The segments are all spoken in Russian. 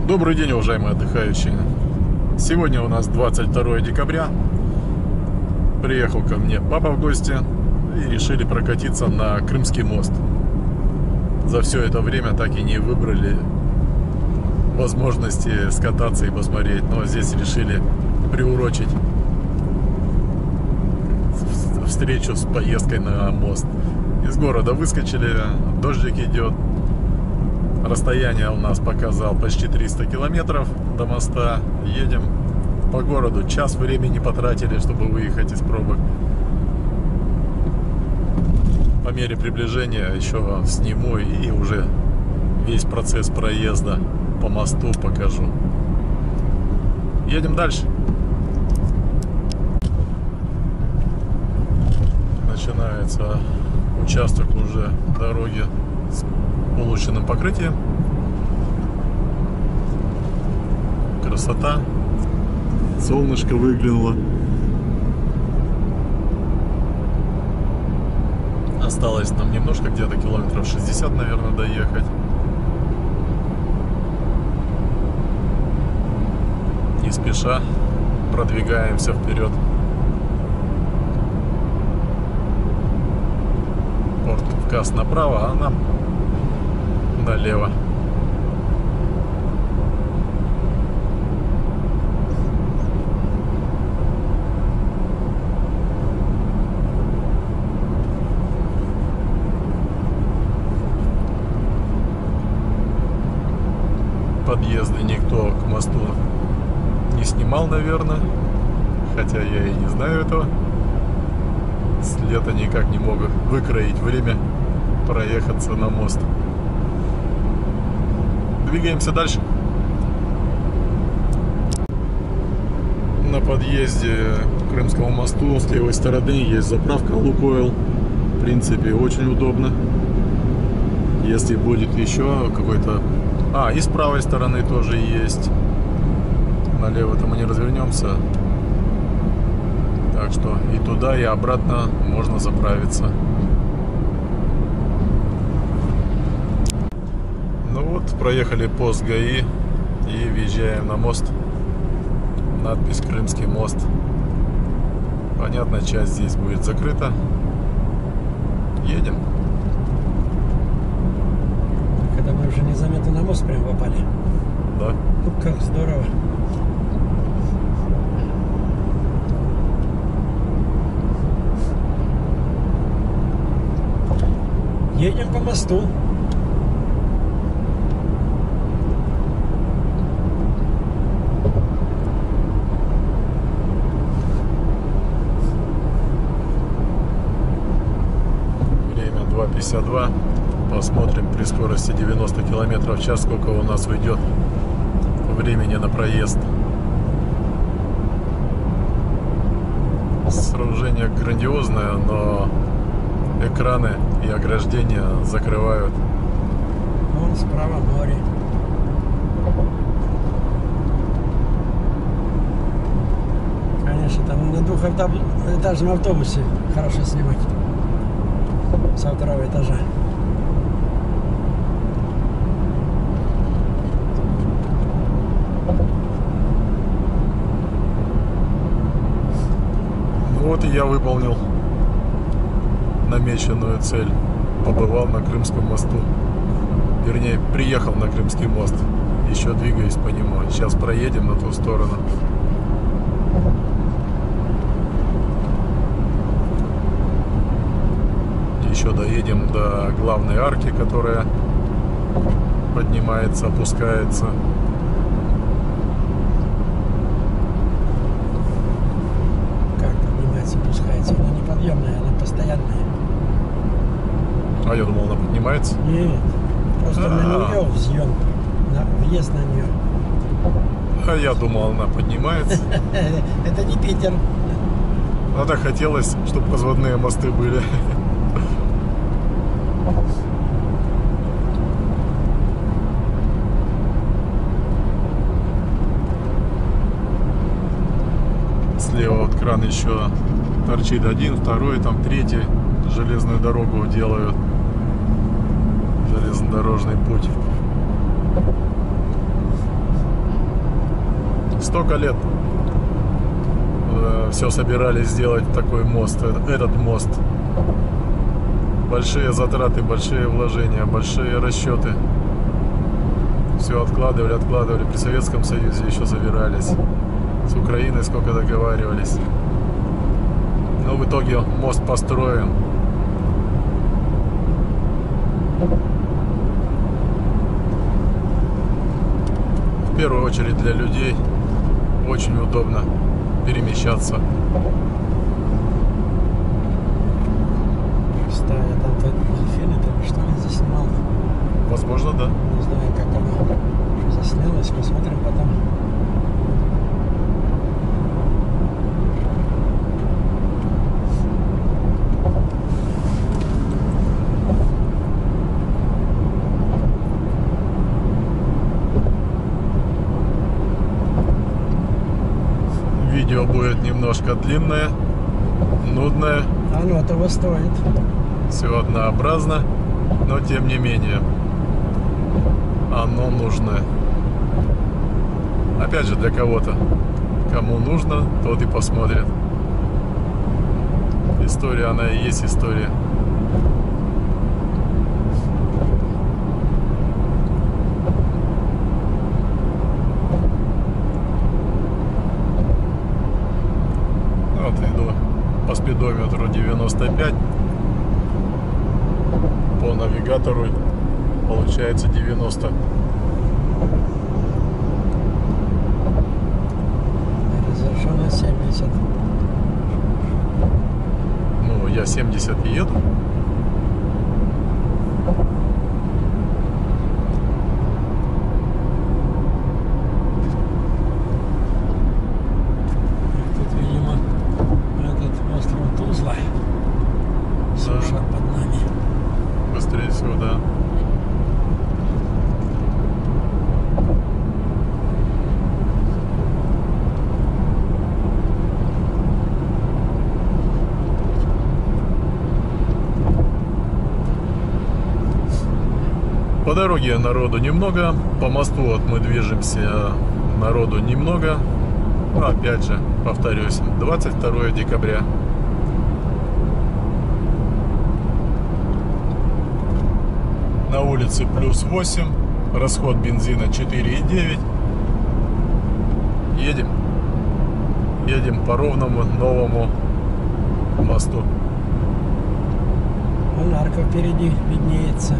Добрый день, уважаемые отдыхающие. Сегодня у нас 22 декабря. Приехал ко мне папа в гости и решили прокатиться на Крымский мост. За все это время так и не выбрали возможности скататься и посмотреть, но здесь решили приурочить встречу с поездкой на мост. Из города выскочили, дождик идет. Расстояние у нас показал почти 300 километров до моста. Едем по городу. Час времени потратили, чтобы выехать из пробок. По мере приближения еще сниму и уже весь процесс проезда по мосту покажу. Едем дальше. Начинается участок уже дороги с улучшенным покрытием. Красота. Солнышко выглянуло. Осталось нам немножко, где-то километров 60, наверное, доехать. Не спеша продвигаемся вперед. Порт указ направо, а нам налево. Подъезды никто к мосту не снимал, наверное, хотя я и не знаю этого. С лета никак не могу выкроить время проехаться на мост. Двигаемся дальше. На подъезде к Крымскому мосту с левой стороны есть заправка Лукойл. В принципе, очень удобно. Если будет еще какой-то... и с правой стороны тоже есть. Налево-то мы не развернемся. Так что и туда, и обратно можно заправиться. Ну вот, проехали пост ГАИ и въезжаем на мост. Надпись «Крымский мост». Понятно, часть здесь будет закрыта. Едем. Когда мы уже незаметно на мост прям попали. Да. Ну, как здорово. Едем по мосту. Время 2:52. Посмотрим при скорости 90 км в час, сколько у нас уйдет времени на проезд. Сооружение грандиозное, но экраны и ограждения закрывают. Вон справа море. Конечно, там на двухэтажном автобусе хорошо снимать. Со второго этажа. Вот и я выполнил намеченную цель. Побывал на Крымском мосту. Вернее, приехал на Крымский мост. Еще двигаюсь по нему. Сейчас проедем на ту сторону. Еще доедем до главной арки, которая поднимается, опускается. Спускается, она неподъемная, она постоянная. А я думал, она поднимается. Нет, просто на нее взъем, на въезд на нее. А я думал, она поднимается. Это не Питер. А так хотелось, чтобы разводные мосты были. Слева вот кран еще торчит один, второй, там третий. Железную дорогу делают. Железнодорожный путь. столько лет все собирались сделать такой мост, этот мост. Большие затраты, большие вложения, большие расчеты. Все откладывали. При Советском Союзе еще собирались. С Украиной сколько договаривались. Но в итоге мост построен. В первую очередь для людей очень удобно перемещаться. Кстати, там тот дельфин, это что ли заснимал? Возможно, да. Не знаю, как оно заснялось, посмотрим потом. Видео будет немножко длинное, нудное, Оно того стоит. все однообразно, но тем не менее оно нужно. Опять же, для кого-то. Кому нужно, тот и посмотрит. История, она и есть история. Вот иду по спидометру 95. По навигатору получается 90. Разрешено 70. Ну, я 70 и еду. Тут, видимо, этот остров Тузла. Суша под нами. Быстрее всего, да. По дороге народу немного, по мосту вот мы движемся, народу немного. Но опять же, повторюсь, 22 декабря. На улице плюс 8, расход бензина 4,9. Едем по ровному новому мосту. Вон арка впереди виднеется.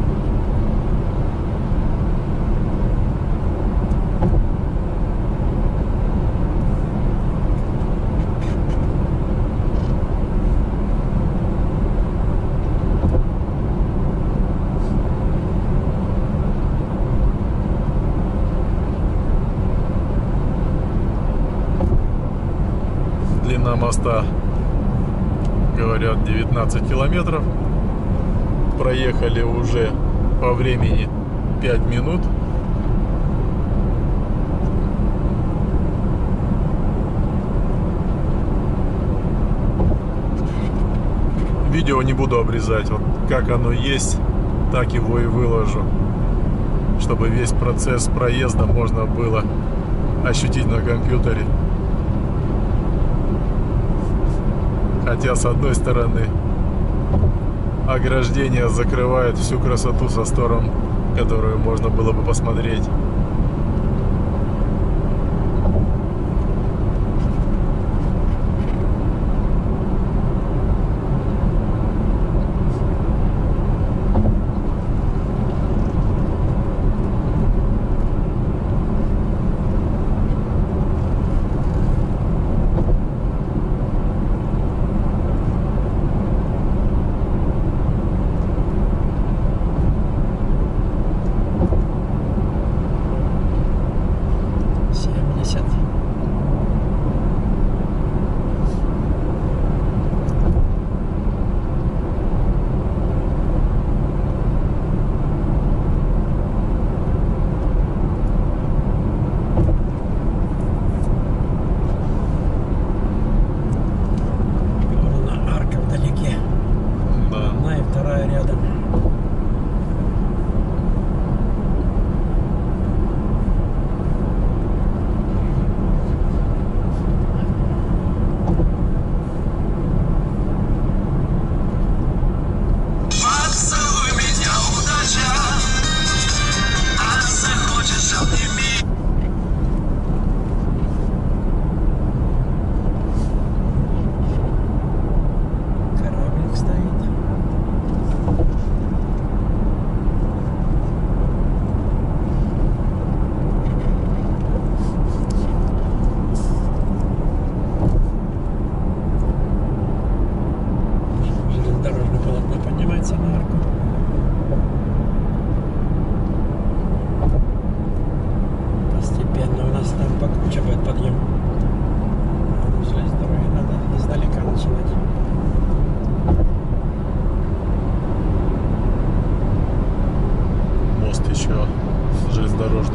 Длина моста, говорят, 19 километров. Проехали уже по времени 5 минут. Видео не буду обрезать. Вот как оно есть, так его и выложу. Чтобы весь процесс проезда можно было ощутить на компьютере. Хотя, с одной стороны, ограждение закрывает всю красоту со сторон, которую можно было бы посмотреть.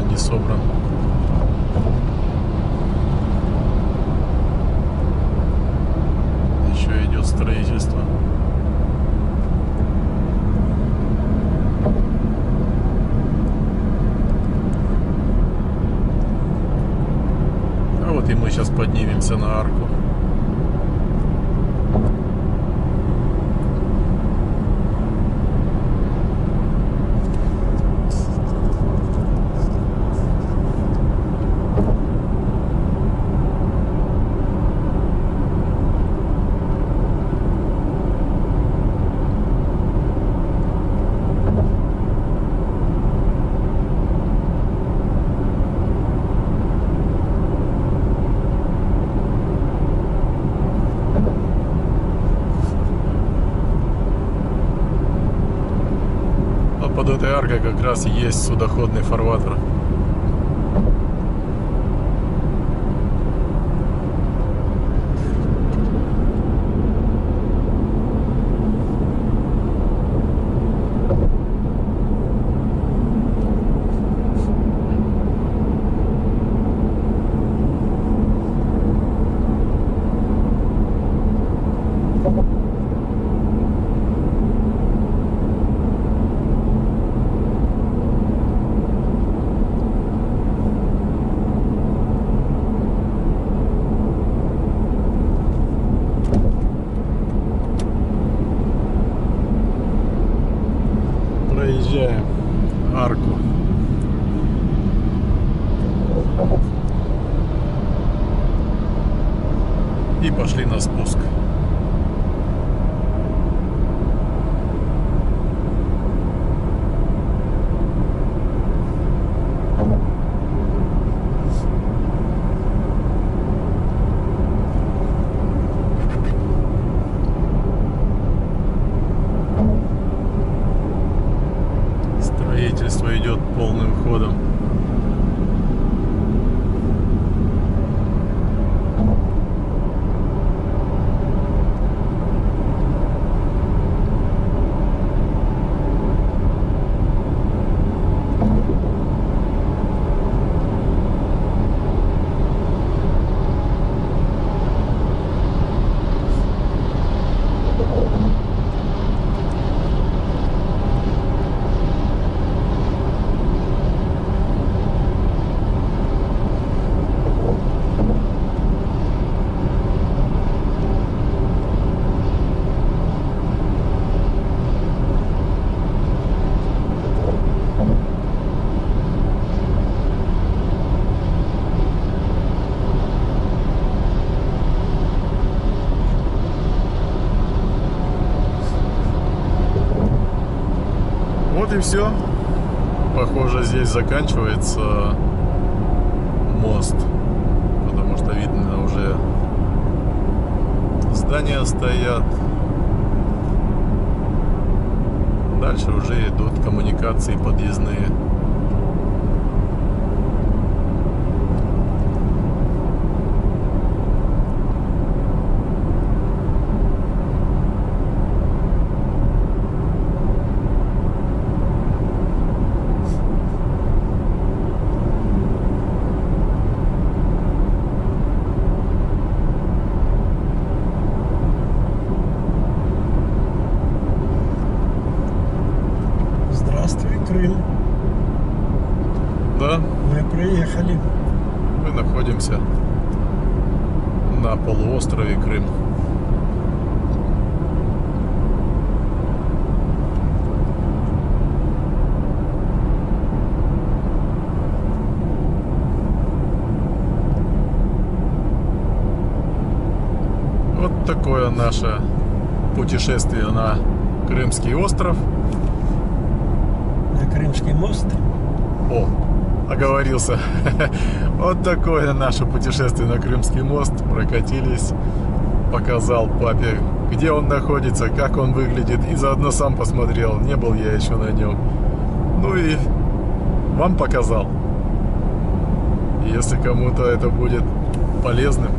видно, не собран. Еще идет строительство. А вот и мы сейчас поднимемся на арку. Под этой аркой как раз есть судоходный фарватер. Проезжаем арку. И пошли на спуск. Строительство идет полным ходом. Вот и все. Похоже, здесь заканчивается мост, потому что видно уже здания стоят. Дальше уже идут коммуникации подъездные. Крым. Да, Мы приехали. мы находимся на полуострове Крым. Вот такое наше путешествие на Крымский остров. На Крымский мост. О, оговорился. Вот такое наше путешествие на Крымский мост. Прокатились, показал папе, где он находится, как он выглядит, и заодно сам посмотрел. Не был я еще на нем. Ну и вам показал. Если кому-то это будет полезным,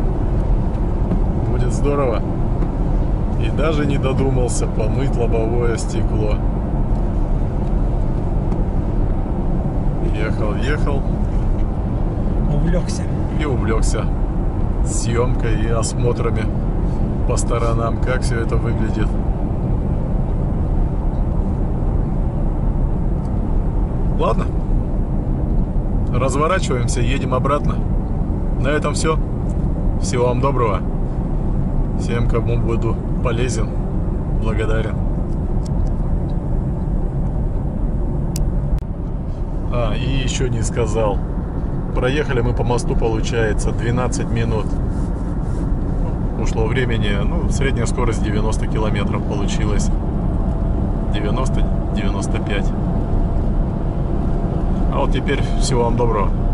будет здорово. И даже не додумался помыть лобовое стекло. Ехал Увлекся. и увлекся съемкой и осмотрами по сторонам, как все это выглядит. Ладно, разворачиваемся, едем обратно. На этом все. Всего вам доброго. Всем, кому буду полезен, благодарен. И еще не сказал. Проехали мы по мосту, получается, 12 минут. Ушло времени, ну, средняя скорость 90 километров получилась. 90-95. А вот теперь всего вам доброго.